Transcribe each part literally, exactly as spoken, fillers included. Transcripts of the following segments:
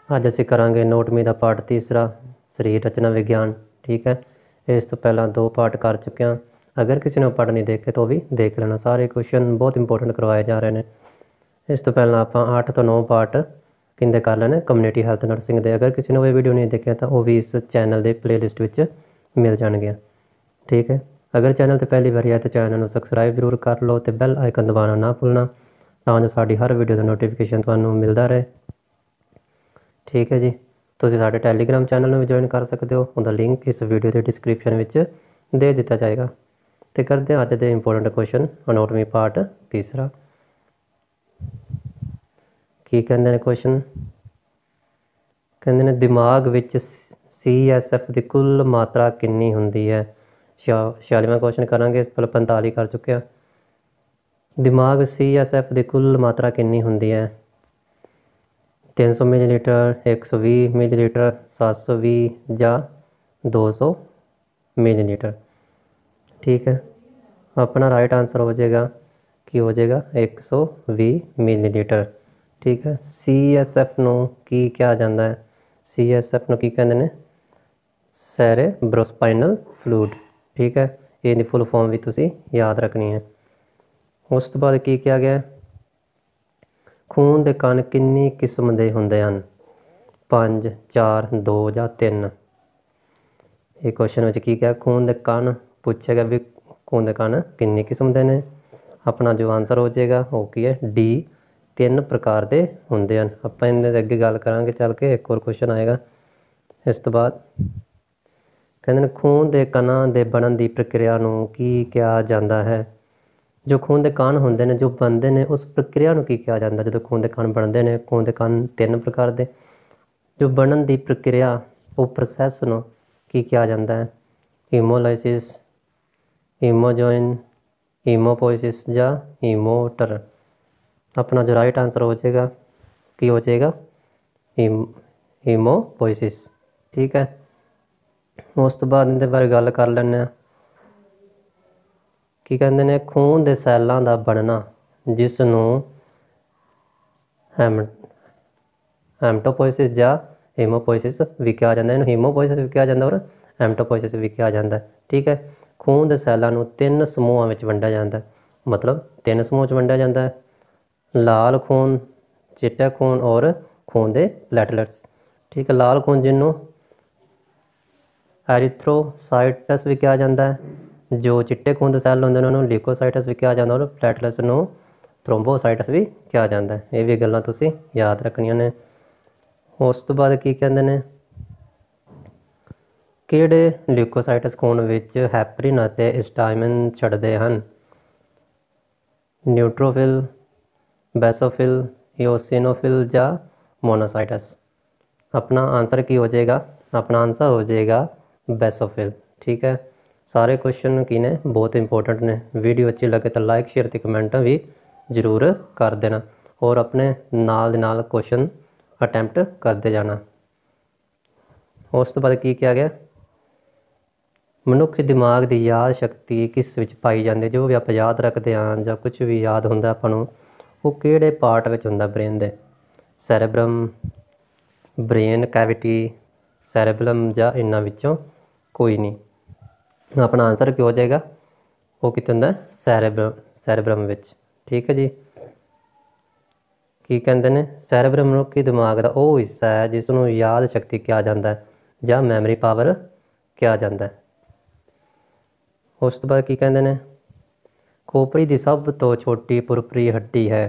ਅੱਜ ਅਸੀਂ ਕਰਾਂਗੇ ਐਨਾਟਮੀ ਦਾ ਪਾਰਟ ਤੀਸਰਾ ਸਰੀਰ ਰਚਨਾ ਵਿਗਿਆਨ। ਠੀਕ है, इस तो पहला दो पार्ट कर चुके हैं। अगर किसी ने पार्ट नहीं देखे तो भी देख लेना, सारे क्वेश्चन बहुत इंपॉर्टेंट करवाए जा रहे हैं। इस तो पहला आप अठ तो नौ पार्ट किंदे कर लेने कम्यूनिटी हैल्थ नर्सिंग के। अगर किसी ने वो वीडियो नहीं देखे तो वो भी इस चैनल के प्लेलिस्ट में मिल जाएंगे। ठीक है, अगर चैनल तो पहली बार आए तो चैनल को सबसक्राइब जरूर कर लो तो बैल आइकन दबाना ना भूलना, ਤਾਂ ਜੋ ਸਾਡੀ ਹਰ ਵੀਡੀਓ ਦਾ ਨੋਟੀਫਿਕੇਸ਼ਨ ਤੁਹਾਨੂੰ ਮਿਲਦਾ ਰਹੇ। ठीक है जी, ਤੁਸੀਂ ਸਾਡੇ ਟੈਲੀਗ੍ਰਾਮ ਚੈਨਲ ਨੂੰ ਵੀ ਜੁਆਇਨ ਕਰ ਸਕਦੇ ਹੋ, ਉਹਦਾ ਲਿੰਕ ਇਸ ਵੀਡੀਓ ਦੇ ਡਿਸਕ੍ਰਿਪਸ਼ਨ ਵਿੱਚ ਦੇ ਦਿੱਤਾ ਜਾਏਗਾ। ਤੇ ਕਰਦੇ ਹਾਂ ਅੱਜ ਦੇ ਇੰਪੋਰਟੈਂਟ ਕੁਐਸਚਨ। ਐਨਾਟਮੀ ਪਾਰਟ ਤੀਸਰਾ ਕੀ ਕਹਿੰਦੇ ਨੇ ਕੁਐਸਚਨ, ਕਹਿੰਦੇ ਨੇ ਦਿਮਾਗ ਵਿੱਚ ਸੀ ਐਸ ਐਫ ਦੀ ਕੁੱਲ ਮਾਤਰਾ ਕਿੰਨੀ ਹੁੰਦੀ ਹੈ। ਛਿਆਲੀਵਾਂ ਕੁਐਸਚਨ ਕਰਾਂਗੇ, ਇਸ ਤੋਂ ਪਹਿਲਾਂ ਪੰਤਾਲੀ ਕਰ ਚੁੱਕੇ ਹਾਂ। ਦਿਮਾਗ ਸੀ ਐਸ ਐਫ ਦੀ ਕੁੱਲ ਮਾਤਰਾ ਕਿੰਨੀ ਹੁੰਦੀ ਹੈ। तीन सौ मिलीलीटर, एक सौ भी मिलीलीटर, सात सौ भी या दो सौ मिलीलीटर। ठीक है, अपना राइट आंसर हो जाएगा कि हो जाएगा एक सौ भी मिलीलीटर। ठीक है, सी एस एफ नूं की क्या जाता है, सी एस एफ नूं की कहते हैं सैरेब्रोस्पाइनल फ्लूइड। ठीक है, ये फुल फॉर्म भी तुसी याद रखनी है। उस तो बाद की क्या गया, खून के कण किन्नी किस्म के होंदे हन, पाँच, चार, दो या तीन। ये क्वेश्चन में की क्या, खून के कण पूछे गया भी खून के कण किन्नी किस्म के ने। अपना जो आंसर हो जाएगा वो की है डी, तीन प्रकार के होंदे हन। आप इन्हें अगे गल करांगे चल के, एक और क्वेश्चन आएगा। इस तो बाद कहते खून के कणों के बनन की प्रक्रिया नूं की कहा जाता है। जो खून के कण होंदे ने जो बनते हैं उस प्रक्रिया को की कहा जाता है। जो खून के कण बनते हैं, खून के कण तीन प्रकार के, जो बनन की प्रक्रिया वो प्रोसैस को की कहा जाता है, हीमोलाइसिस, हीमोजोइन, हीमोपोइसिस या हीमोटर। अपना जो राइट आंसर हो जाएगा की हो जाएगा हीम हीमोपोइसिस। ठीक है, उस तो बाद इनके बारे गल कर लैंदे आ। की कहते हैं खून के सैलों का बनना जिसनों हैम हैमटोपोइसिस या हीमोपोइसिस भी कहा जाता है। हीमोपोइसिस भी कहा जाता है और हैमटोपोइसिस भी कहा जाता है। ठीक है, खून के सैलों को तीन समूहों में वंडिया जाता है, मतलब तीन समूह वंडिया जाता है, लाल खून, चिट्टा खून और खून के प्लेटलेट्स। ठीक है, लाल खून जिन्हों एरिथ्रोसाइटस भी कहा जाता है, जो चिट्टे खून के सैल होंगे उन्होंने ल्यूकोसाइटस भी कहा जाता है और प्लेटलेट्स नूं थ्रोम्बोसाइटस भी कहा जाता है। ये भी गल्लां तुसीं याद रखनियां ने। उस तो बाद की कहते हैं किहड़े ल्यूकोसाइटस खून विच हैपरिन अते हिस्टामिन छड्डदे हन, न्यूट्रोफिल, बेसोफिल, इओसिनोफिल या मोनोसाइटस। अपना आंसर की हो जाएगा, अपना आंसर हो जाएगा बेसोफिल। ठीक है, सारे क्वेश्चन की ने बहुत इंपॉर्टेंट ने। वीडियो अच्छी लगे तो लाइक शेयर तो कमेंट भी जरूर कर देना और अपने नाल दे नाल क्वेश्चन अटैम्प्ट करते जाना। उस तो बाद की क्या गया, मनुख दिमाग की याद शक्ति किस विच पाई जाती है। जो भी आप याद रखते हैं या कुछ भी याद होंदा आपां नूं वो किहड़े पार्ट विच हुंदा ब्रेन दे, सैरेब्रम, ब्रेन कैविटी, सैरेबलम या इन्हां विचों कोई नहीं। अपना आंसर क्या हो जाएगा, वो कितने होंदा सैरेब्रम, सैरेब्रम विच। ठीक है जी, की कहते हैं सैरेब्रम मनुखी दिमाग का वो हिस्सा है जिसनों याद शक्ति कहा जाता है या मैमरी पावर कहा जाता है। उस तो बाद की कहते हैं खोपड़ी की सब तो छोटी पुरपरी हड्डी है,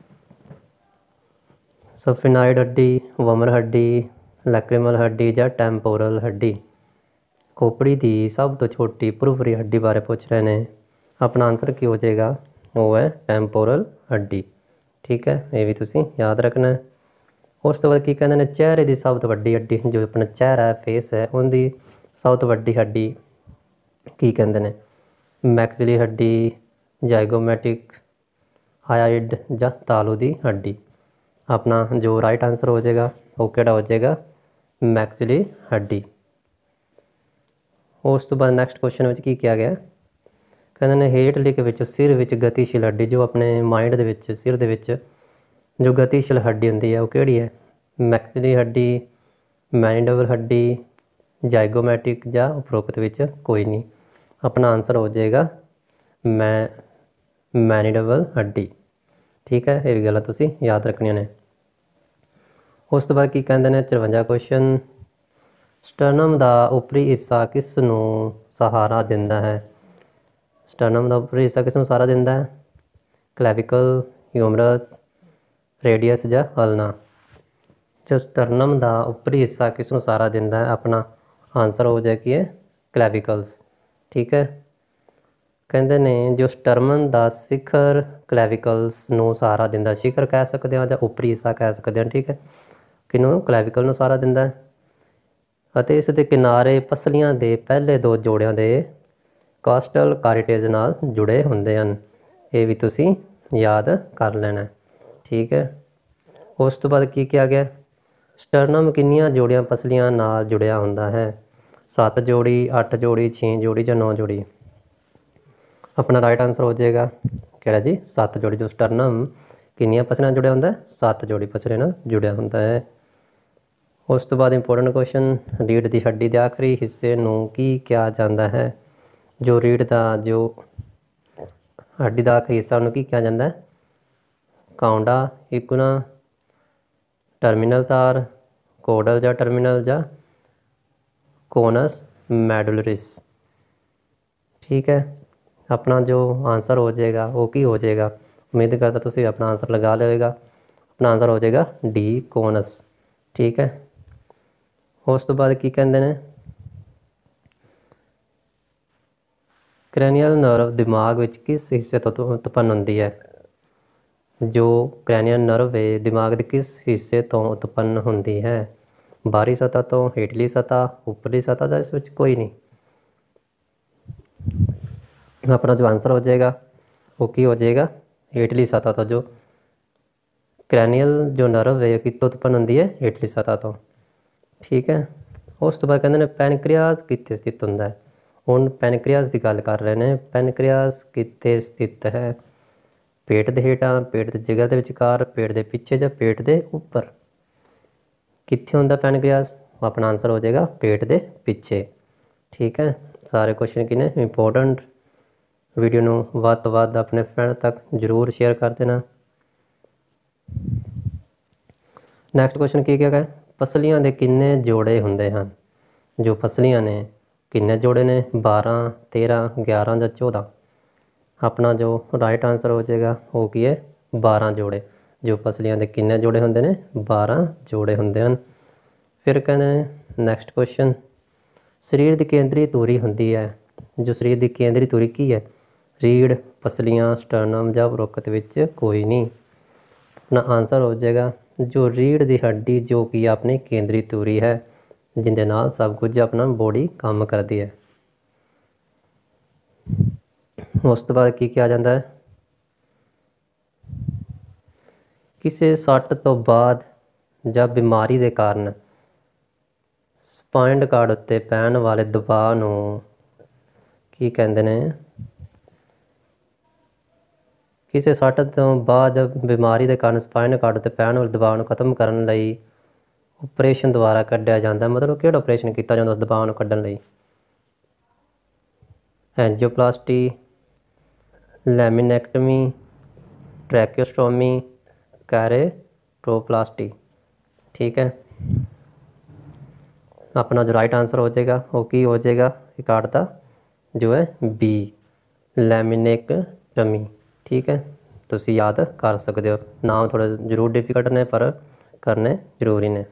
सफिनाइड हड्डी, वमर हड्डी, लैक्रिमल हड्डी या टैंपोरल हड्डी। खोपड़ी की सब तो छोटी पुरपरी हड्डी बारे पूछ रहे हैं। अपना आंसर की हो जाएगा, वो है टैंपोरल हड्डी। ठीक है, ये भी तुसी याद रखना है। उस तो बाद की कहते हैं चेहरे की सब तो वड्डी हड्डी, जो अपना चेहरा है, फेस है, उनकी सब तो वड्डी हड्डी की कहते हैं मैक्सिली हड्डी, जाइगोमैटिक हायाइड या तालू की हड्डी। अपना जो राइट आंसर हो जाएगा वो केड़ा हो जाएगा मैक्सिली हड्डी। उस तो बाद नैक्सट क्वेश्चन में की किया गया, कहते हैं हेठ लिखे विच सिर विच गतिशील हड्डी, जो अपने माइंड दे विच सिर दे विच जो गतिशील हड्डी होंदी है वो किहड़ी है। ਮੈਕਸਿਲਰੀ ਹੱਡੀ, ਮੈਨੀਡਬਲ ਹੱਡੀ, ਜਾइगोमैटिक ਜਾਂ ਉਪਰੋਕਤ ਵਿੱਚ ਕੋਈ ਨਹੀਂ। ਆਪਣਾ ਆਨਸਰ ਹੋ ਜਾਏਗਾ ਮੈਂ ਮੈਨੀਡਬਲ ਹੱਡੀ। ਠੀਕ ਹੈ, ਇਹ ਵੀ ਗੱਲਾਂ ਤੁਸੀਂ ਯਾਦ ਰੱਖਣੀਆਂ ਨੇ। ਉਸ ਤੋਂ ਬਾਅਦ ਕੀ ਕਹਿੰਦੇ ਨੇ ਚੁਰੰਜਾ ਕੁਐਸਚਨ, ਸਟਰਨਮ ਦਾ ਉੱਪਰੀ ਹਿੱਸਾ ਕਿਸ ਨੂੰ ਸਹਾਰਾ ਦਿੰਦਾ ਹੈ? ਸਟਰਨਮ ਦਾ ਉੱਪਰੀ ਹਿੱਸਾ ਕਿਸ ਨੂੰ ਸਹਾਰਾ ਦਿੰਦਾ ਹੈ? ਕਲੈਵਿਕਲ, ਹਿਊਮਰਸ, ਰੇਡੀਅਸ ਜਾਂ ਅਲਨਾ। ਜੋ ਸਟਰਨਮ ਦਾ ਉੱਪਰੀ ਹਿੱਸਾ ਕਿਸ ਨੂੰ ਸਹਾਰਾ ਦਿੰਦਾ ਹੈ? ਆਪਣਾ ਆਨਸਰ ਹੋ ਜਾਏ ਕੀ ਹੈ ਕਲੈਵਿਕਲਸ। ਠੀਕ ਹੈ, ਕਹਿੰਦੇ ਨੇ ਜੋ ਸਟਰਨਮ ਦਾ ਸਿਖਰ ਕਲੈਵਿਕਲਸ ਨੂੰ ਸਹਾਰਾ ਦਿੰਦਾ, ਸਿਖਰ ਕਹਿ ਸਕਦੇ ਹਾਂ ਜਾਂ ਉੱਪਰੀ ਹਿੱਸਾ ਕਹਿ ਸਕਦੇ ਹਾਂ। ਠੀਕ ਹੈ, ਕਿਹਨੂੰ? ਕਲੈਵਿਕਲ ਨੂੰ ਸਹਾਰਾ ਦਿੰਦਾ ਹੈ। ਅਤੇ ਇਸ ਦੇ ਕਿਨਾਰੇ ਪਸਲੀਆਂ ਦੇ ਪਹਿਲੇ ਦੋ ਜੋੜਿਆਂ ਦੇ ਕਾਸਟਲ ਕਾਰੀਟੇਜ ਨਾਲ ਜੁੜੇ ਹੁੰਦੇ ਹਨ। ਇਹ ਵੀ ਤੁਸੀਂ ਯਾਦ ਕਰ ਲੈਣਾ। ਠੀਕ ਹੈ, ਉਸ ਤੋਂ ਬਾਅਦ ਕੀ ਕਿਹਾ ਗਿਆ? ਸਟਰਨਮ ਕਿੰਨੀਆਂ ਜੋੜੀਆਂ ਪਸਲੀਆਂ ਨਾਲ ਜੁੜਿਆ ਹੁੰਦਾ ਹੈ? ਸੱਤ ਜੋੜੀ, ਅੱਠ ਜੋੜੀ, ਛੇ ਜੋੜੀ ਜਾਂ ਨੌ ਜੋੜੀ। ਆਪਣਾ ਰਾਈਟ ਆਨਸਰ ਹੋ ਜਾਏਗਾ ਕਿਹੜਾ ਜੀ? ਸੱਤ ਜੋੜੀ। ਜੋ ਸਟਰਨਮ ਕਿੰਨੀਆਂ ਪਸਲੀਆਂ ਨਾਲ ਜੁੜਿਆ ਹੁੰਦਾ ਹੈ? ਸੱਤ ਜੋੜੀ ਪਸਲੀਆਂ ਨਾਲ ਜੁੜਿਆ ਹੁੰਦਾ ਹੈ। ਉਸ ਤੋਂ ਬਾਅਦ ਇੰਪੋਰਟੈਂਟ ਕੁਐਸਚਨ, ਰੀੜ੍ਹ ਦੀ ਹੱਡੀ ਦੇ ਆਖਰੀ ਹਿੱਸੇ ਨੂੰ ਕੀ ਕਿਹਾ ਜਾਂਦਾ ਹੈ? ਜੋ ਰੀੜ੍ਹ ਦਾ ਜੋ ਹੱਡੀ ਦਾ ਆਖਰੀ ਹਿੱਸਾ ਉਹਨੂੰ ਕੀ ਕਿਹਾ ਜਾਂਦਾ ਹੈ? ਕਾਉਂਡਾ, ਇਕੁਨਾ, ਟਰਮੀਨਲ ਤਾਰ, ਕੋਡਲ ਜਾਂ ਟਰਮੀਨਲ ਜਾਂ ਕੋਨਸ ਮੈਡੂਲਰਿਸ। ਠੀਕ ਹੈ, ਆਪਣਾ ਜੋ ਆਨਸਰ ਹੋ ਜਾਏਗਾ ਉਹ ਕੀ ਹੋ ਜਾਏਗਾ? ਉਮੀਦ ਕਰਦਾ ਤੁਸੀਂ ਆਪਣਾ ਆਨਸਰ ਲਗਾ ਲਿਓਗਾ। ਆਪਣਾ ਆਨਸਰ ਹੋ ਜਾਏਗਾ ਡੀ, ਕੋਨਸ। ਠੀਕ ਹੈ, ਉਸ ਤੋਂ ਬਾਅਦ ਕੀ ਕਹਿੰਦੇ ਨੇ? ਕ੍ਰੈਨੀਅਲ ਨਰਵ ਦਿਮਾਗ ਵਿੱਚ ਕਿਸ ਹਿੱਸੇ ਤੋਂ ਉਤਪੰਨ ਹੁੰਦੀ ਹੈ? ਜੋ ਕ੍ਰੈਨੀਅਲ ਨਰਵ ਹੈ ਦਿਮਾਗ ਦੇ ਕਿਸ ਹਿੱਸੇ ਤੋਂ ਉਤਪੰਨ ਹੁੰਦੀ ਹੈ? ਬਾਹਰੀ ਸਤ੍ਹਾ ਤੋਂ, ਹੇਠਲੀ ਸਤ੍ਹਾ, ਉੱਪਰਲੀ ਸਤ੍ਹਾ ਜਾਂ ਇਸ ਵਿੱਚ ਕੋਈ ਨਹੀਂ। ਆਪਣਾ ਜੋ ਆਨਸਰ ਹੋ ਜਾਏਗਾ ਉਹ ਕੀ ਹੋ ਜਾਏਗਾ? ਹੇਠਲੀ ਸਤ੍ਹਾ ਤੋਂ। ਜੋ ਕ੍ਰੈਨੀਅਲ ਜੋ ਨਰਵ ਹੈ ਕਿੱਥੋਂ ਉਤਪੰਨ ਹੁੰਦੀ ਹੈ? ਹੇਠਲੀ ਸਤ੍ਹਾ ਤੋਂ। ਠੀਕ ਹੈ, ਉਸ ਤੋਂ ਬਾਅਦ ਕਹਿੰਦੇ ਨੇ ਪੈਨਕ੍ਰੀਆਸ ਕਿੱਥੇ ਸਥਿਤ ਹੁੰਦਾ ਹੈ? ਹੁਣ ਪੈਨਕ੍ਰੀਆਸ ਦੀ ਗੱਲ ਕਰ ਰਹੇ ਨੇ। ਪੈਨਕ੍ਰੀਆਸ ਕਿੱਥੇ ਸਥਿਤ ਹੈ? ਪੇਟ ਦੇ ਹੇਠਾਂ, ਪੇਟ ਦੀ ਜਗ੍ਹਾ ਦੇ ਵਿਚਕਾਰ, ਪੇਟ ਦੇ ਪਿੱਛੇ ਜਾਂ ਪੇਟ ਦੇ ਉੱਪਰ? ਕਿੱਥੇ ਹੁੰਦਾ ਪੈਨਕ੍ਰੀਆਸ? ਆਪਣਾ ਆਨਸਰ ਹੋ ਜਾਏਗਾ ਪੇਟ ਦੇ ਪਿੱਛੇ। ਠੀਕ ਹੈ, ਸਾਰੇ ਕੁਐਸਚਨ ਕੀ ਨੇ ਇੰਪੋਰਟੈਂਟ। ਵੀਡੀਓ ਨੂੰ ਵੱਧ ਤੋਂ ਵੱਧ ਆਪਣੇ ਫਰੈਂਡ ਤੱਕ ਜ਼ਰੂਰ ਸ਼ੇਅਰ ਕਰ ਦੇਣਾ। ਨੈਕਸਟ ਕੁਐਸਚਨ ਕੀ ਹੈਗਾ? ਪਸਲੀਆਂ ਦੇ ਕਿੰਨੇ ਜੋੜੇ ਹੁੰਦੇ ਹਨ? ਜੋ ਪਸਲੀਆਂ ਨੇ ਕਿੰਨੇ ਜੋੜੇ ਨੇ? ਬਾਰਾਂ, ਤੇਰਾਂ, ਗਿਆਰਾਂ ਜਾਂ ਚੌਦਾਂ। ਆਪਣਾ ਜੋ ਰਾਈਟ ਆਨਸਰ ਹੋ ਜਾਏਗਾ ਉਹ ਕੀ ਹੈ? ਬਾਰਾਂ ਜੋੜੇ। ਜੋ ਪਸਲੀਆਂ ਦੇ ਕਿੰਨੇ ਜੋੜੇ ਹੁੰਦੇ ਨੇ? ਬਾਰਾਂ ਜੋੜੇ ਹੁੰਦੇ ਹਨ। ਫਿਰ ਕਹਿੰਦੇ ਨੇ ਨੈਕਸਟ ਕੁਐਸਚਨ, ਸਰੀਰ ਦੀ ਕੇਂਦਰੀ ਧੁਰੀ ਹੁੰਦੀ ਹੈ। ਜੋ ਸਰੀਰ ਦੀ ਕੇਂਦਰੀ ਧੁਰੀ ਕੀ ਹੈ? ਰੀੜ੍ਹ, ਪਸਲੀਆਂ, ਸਟਰਨਮ ਜਾਂ ਉਪਰੋਕਤ ਵਿੱਚ ਕੋਈ ਨਹੀਂ। ਆਪਣਾ ਆਨਸਰ ਹੋ ਜਾਏਗਾ ਜੋ ਰੀੜ੍ਹ ਦੀ ਹੱਡੀ ਜੋ ਕਿ ਆਪਣੀ ਕੇਂਦਰੀ ਧੁਰੀ ਹੈ, ਜਿਹਦੇ ਨਾਲ ਸਭ ਕੁਝ ਆਪਣਾ ਬੋਡੀ ਕੰਮ ਕਰਦੀ ਹੈ। ਉਸ ਤੋਂ ਬਾਅਦ ਕੀ ਕਿਹਾ ਜਾਂਦਾ ਹੈ? ਕਿਸੇ ਸੱਟ ਤੋਂ ਬਾਅਦ ਜਾਂ ਬਿਮਾਰੀ ਦੇ ਕਾਰਨ ਸਪਾਈਨ ਕਾਰਡ ਉੱਤੇ ਪੈਣ ਵਾਲੇ ਦਬਾਅ ਨੂੰ ਕੀ ਕਹਿੰਦੇ ਨੇ? ਕਿਸੇ ਸੱਟ ਤੋਂ ਬਾਅਦ ਬਿਮਾਰੀ ਦੇ ਕਾਰਨ ਸਪਾਈਨ ਕਾਰਡ ਉੱਤੇ ਪੈਣ ਵਾਲੇ ਦਬਾਅ ਨੂੰ ਖਤਮ ਕਰਨ ਲਈ ਆਪਰੇਸ਼ਨ ਦੁਆਰਾ ਕੱਢਿਆ ਜਾਂਦਾ। ਮਤਲਬ ਕਿਹੜਾ ਆਪਰੇਸ਼ਨ ਕੀਤਾ ਜਾਂਦਾ ਉਸ ਦਬਾਅ ਨੂੰ ਕੱਢਣ ਲਈ? ਐਂਜੀਓਪਲਾਸਟੀ, ਲੈਮੀਨੈਕਟਮੀ, ਟ੍ਰੈਕਿਓਸਟੋਮੀ, ਕੈਰੇਟੋਪਲਾਸਟੀ। ਠੀਕ ਹੈ, ਆਪਣਾ ਜੋ ਰਾਈਟ ਆਨਸਰ ਹੋ ਜਾਏਗਾ ਉਹ ਕੀ ਹੋ ਜਾਏਗਾ? ਇਹ ਕਾਰਡ ਦਾ ਜੋ ਹੈ ਬੀ, ਲੈਮੀਨੈਕਟਮੀ। ਠੀਕ ਹੈ, ਤੁਸੀਂ ਯਾਦ ਕਰ ਸਕਦੇ ਹੋ। ਨਾਮ ਥੋੜ੍ਹੇ ਜ਼ਰੂਰ ਡਿਫਿਕਲਟ ਨੇ ਪਰ ਕਰਨੇ ਜ਼ਰੂਰੀ ਨੇ।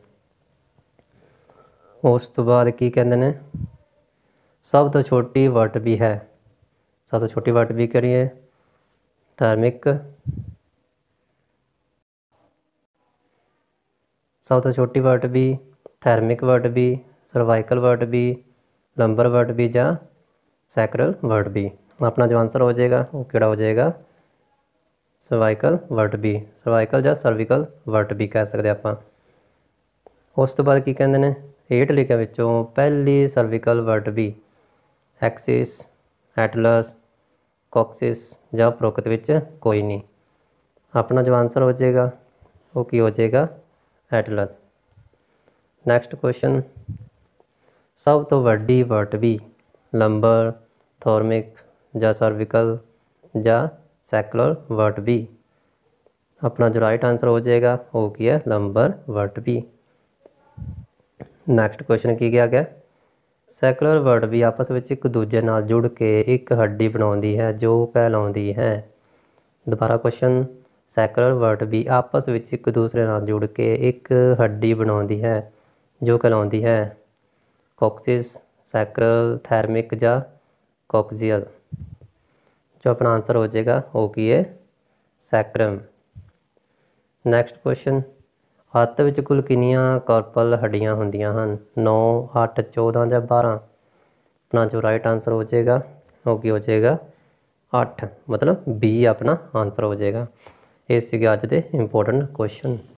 ਉਸ ਤੋਂ ਬਾਅਦ ਕੀ ਕਹਿੰਦੇ ਨੇ? ਸਭ ਤੋਂ ਛੋਟੀ ਵਟ ਵੀ ਹੈ। ਸਭ ਤੋਂ ਛੋਟੀ ਵਟ ਵੀ ਕਿਹੜੀ ਹੈ? ਥਰਮਿਕ, ਸਭ ਤੋਂ ਛੋਟੀ ਵਟ ਵੀ, ਥਰਮਿਕ ਵਟ ਵੀ, ਸਰਵਾਈਕਲ ਵਟ ਵੀ, ਲੰਬਰ ਵਟ ਵੀ ਜਾਂ ਸੈਕਰਲ ਵਟ ਵੀ। ਆਪਣਾ ਜੋ ਆਨਸਰ ਹੋ ਜਾਏਗਾ ਉਹ ਕਿਹੜਾ ਹੋ ਜਾਏਗਾ? ਸਰਵਾਈਕਲ ਵਟ ਵੀ। ਸਰਵਾਈਕਲ ਜਾਂ ਸਰਵੀਕਲ ਵਟ ਵੀ ਕਹਿ ਸਕਦੇ ਆਪਾਂ। ਉਸ ਤੋਂ ਬਾਅਦ ਕੀ ਕਹਿੰਦੇ ਨੇ? ਹੇਠ ਲਿਖਿਆਂ ਵਿੱਚੋਂ ਪਹਿਲੀ ਸਰਵੀਕਲ ਵਟ ਵੀ ਐਕਸਿਸ, ਐਟਲਸ, ਕੋਕਸਿਸ ਜਾਂ ਉਪਰੋਕਤ ਵਿੱਚ ਕੋਈ ਨਹੀਂ। ਆਪਣਾ ਜੋ ਆਨਸਰ ਹੋ ਜਾਏਗਾ ਉਹ ਕੀ ਹੋ ਜਾਏਗਾ? ਐਟਲਸ। ਨੈਕਸਟ ਕੁਐਸਚਨ, ਸਭ ਤੋਂ ਵੱਡੀ ਵਰਟਬੀ ਲੰਬਰ, ਥੋਰਮਿਕ ਜਾਂ ਸਰਵਿਕਲ ਜਾਂ ਸੈਕੂਲਰ ਵਰਟਬੀ। ਆਪਣਾ ਜੋ ਰਾਈਟ ਆਂਸਰ ਹੋ ਜਾਏਗਾ ਉਹ ਕੀ ਹੈ, ਲੰਬਰ ਵਰਟਬੀ। ਨੈਕਸਟ ਕੁਐਸਚਨ ਕੀ ਕਿਹਾ ਗਿਆ, ਸੈਕੂਲਰ ਵਰਟਬੀ ਆਪਸ ਵਿੱਚ ਇੱਕ ਦੂਜੇ ਨਾਲ ਜੁੜ ਕੇ ਇੱਕ ਹੱਡੀ ਬਣਾਉਂਦੀ ਹੈ ਜੋ ਕਹਿਲਾਉਂਦੀ ਹੈ। ਦੁਬਾਰਾ ਕੁਐਸਚਨ, ਸੈਕੂਲਰ ਵਰਟਬੀ ਆਪਸ ਵਿੱਚ ਇੱਕ ਦੂਸਰੇ ਨਾਲ ਜੁੜ ਕੇ ਇੱਕ ਹੱਡੀ ਬਣਾਉਂਦੀ ਹੈ ਜੋ ਕਹਿਲਾਉਂਦੀ ਹੈ। ਕੋਕਸਿਸ, ਸੈਕਰਲ, ਥੈਰਮਿਕ ਜਾਂ ਕੋਕਸੀਅਲ। ਜੋ ਆਪਣਾ ਆਂਸਰ ਹੋ ਜਾਏਗਾ ਉਹ ਕੀ ਹੈ, ਸੈਕਰਮ। ਨੈਕਸਟ ਕੁਐਸਚਨ, ਹੱਥ ਵਿੱਚ ਕੁੱਲ ਕਿੰਨੀਆਂ ਕਾਰਪਲ ਹੱਡੀਆਂ ਹੁੰਦੀਆਂ ਹਨ, ਨੌ, ਅੱਠ, ਚੌਦਾਂ ਜਾਂ ਬਾਰਾਂ। ਆਪਣਾ ਜੋ ਰਾਈਟ ਆਂਸਰ ਹੋ ਜਾਏਗਾ ਉਹ ਕੀ ਹੋ ਜਾਏਗਾ, ਅੱਠ, ਮਤਲਬ ਬੀ ਆਪਣਾ ਆਂਸਰ ਹੋ ਜਾਏਗਾ। ਇਹ ਸੀਗੇ ਅੱਜ ਦੇ ਇੰਪੋਰਟੈਂਟ ਕੁਐਸਚਨ।